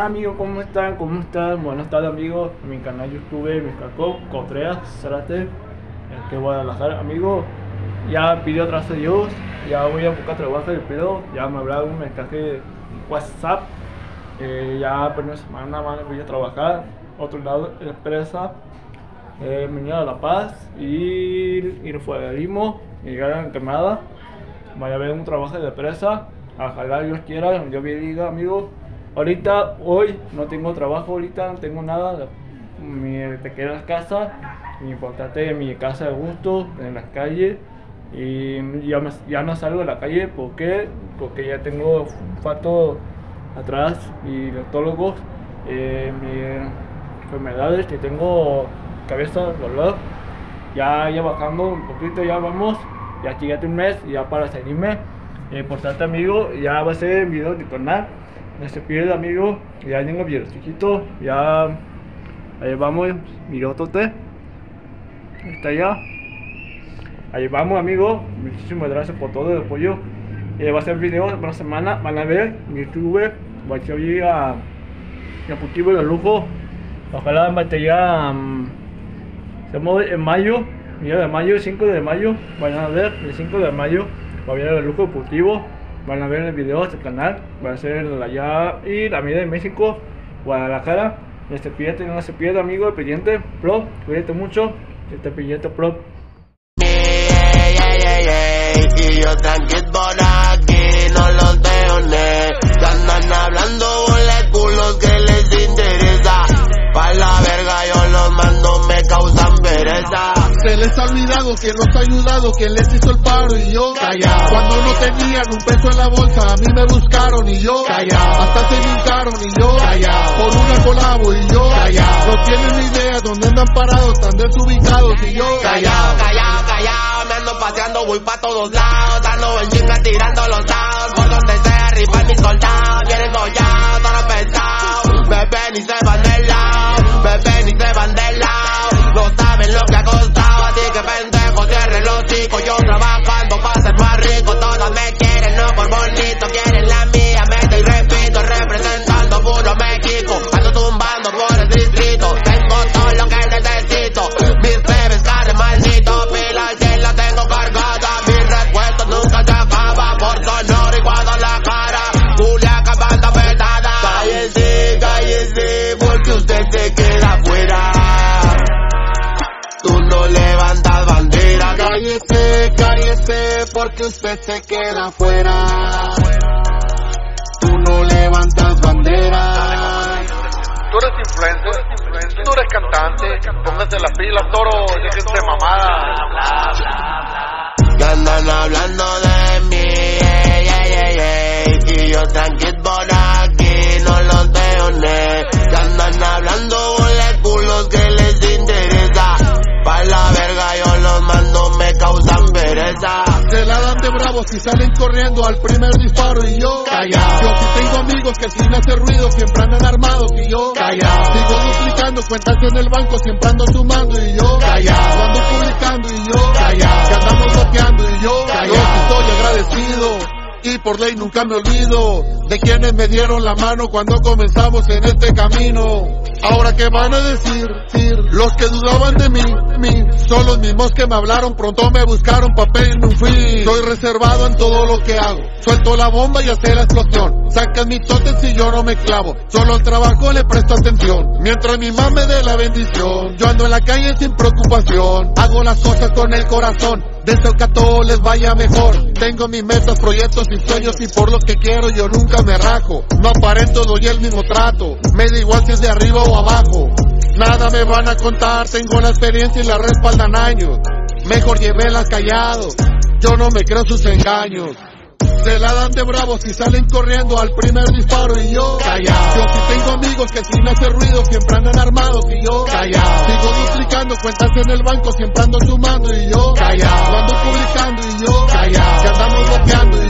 amigos, ¿cómo están? ¿Cómo están? Buenas tardes amigos, en mi canal YouTube, Miscalco, Contreras, Zárate, que Guadalajara, amigos. Ya pidió atrás de Dios, ya voy a buscar trabajo de pedo, ya me hablaba un mensaje de WhatsApp, ya por una semana más voy a trabajar, otro lado, empresa, Minera La Paz y Fuegarismo, y Gran Quemada. Vaya a ver un trabajo de empresa, ojalá Dios quiera, yo me diga amigos. Ahorita, hoy no tengo trabajo, ahorita no tengo nada, te quedo en la casa, mi importante en mi casa de gusto, en las calles, y ya no salgo de la calle, porque ya tengo fato atrás y odontólogos, mis enfermedades, que tengo cabeza, dolor, ya bajando un poquito, ya vamos, ya llegué un mes, ya para seguirme, importante amigo, ya va a ser video de canal. Se pierde amigo, ya tengo video chiquito, ya ahí vamos, mirotote, está ya, ahí vamos amigo, muchísimas gracias por todo el apoyo. Va a ser video de una semana, van a ver mi YouTube, va a ser a positivo de lujo, ojalá me ya estamos en mayo, mira de mayo, 5 de mayo, van a ver el 5 de mayo, va a haber el lujo deportivo. Van a ver el video de este canal, va a ser allá y la medida de México, Guadalajara. No se pierda amigo, el pendiente pro, cuídate mucho, este pendiente pro. Y yo tranquilo por aquí, no los veo, que andan hablando moléculas que les interesa. Pa' la verga yo los mando, me causan pereza. Se les ha olvidado que nos ha ayudado, quien les hizo el paro y yo callado. Cuando no tenían un peso en la bolsa, a mí me buscaron y yo callado. Hasta se brincaron y yo callado. Por una colabo y yo callado. No tienen ni idea dónde andan parados, están desubicados y yo callado. Me ando paseando, voy pa' todos lados, dando en chinga, tirando los dados. Por donde sea, rifan mis soldados, vienen gollados, todo pesado. Bebé ni se van del lado, bebé ni se van del lado. No saben lo que ha costado, así que pendejo, cierren los chicos. Yo trabajando pa' ser más rico, todos me quieren, no por bonito, quieren la mía, mete y repito, representando puro México. Ando tumbando por el distrito, tengo todo lo que necesito. Mis bebés carne maldito, pila al cielo la tengo cargada. Mis respuestas nunca se acaba, por Sonora y Guadalajara, Juliaca, banda pesada. Cállese, cállese, porque usted se queda afuera. Tú no levantas bandera. cállese, cállese, porque usted se queda afuera. Tú no levantas bandera. Tú eres influencer, tú eres cantante, póngase las pilas, toro, déjense mamada. Que andan hablando de mí, y yo tranquilo por aquí, no los veo, que andan hablando moléculas que les interesa. Pa' la verga yo los mando, me causan pereza. Se la dan de bravos y salen corriendo al primer disparo y yo callado. Yo sí tengo amigos que sin hacer ruido siempre andan armados y yo callado. Sigo duplicando cuentas en el banco, siempre ando sumando y yo callado. Ando publicando y yo callado. Que andamos bloqueando y yo callado. Yo sí estoy agradecido y por ley nunca me olvido de quienes me dieron la mano cuando comenzamos en este camino. Ahora qué van a decir los que dudaban de mí, son los mismos que me hablaron, pronto me buscaron papel y no fui. Soy reservado en todo lo que hago, suelto la bomba y hace la explosión. Sacan mis totes y yo no me clavo, solo al trabajo le presto atención. Mientras mi mamá me dé la bendición, yo ando en la calle sin preocupación. Hago las cosas con el corazón, deseo que a todos les vaya mejor. Tengo mis metas, proyectos y sueños y por lo que quiero yo nunca me rajo. No aparento, doy el mismo trato, me da igual si es de arriba o abajo. Nada me van a contar, tengo la experiencia y la respaldan años. Mejor llévelas callado, yo no me creo sus engaños. Se la dan de bravos y salen corriendo al primer disparo y yo callado. Yo sí tengo amigos que sin hacer ruido siempre andan armados y yo callado. Sigo duplicando cuentas en el banco, siempre ando sumando y yo callado. Ando publicando y yo callado. Que andamos bloqueando y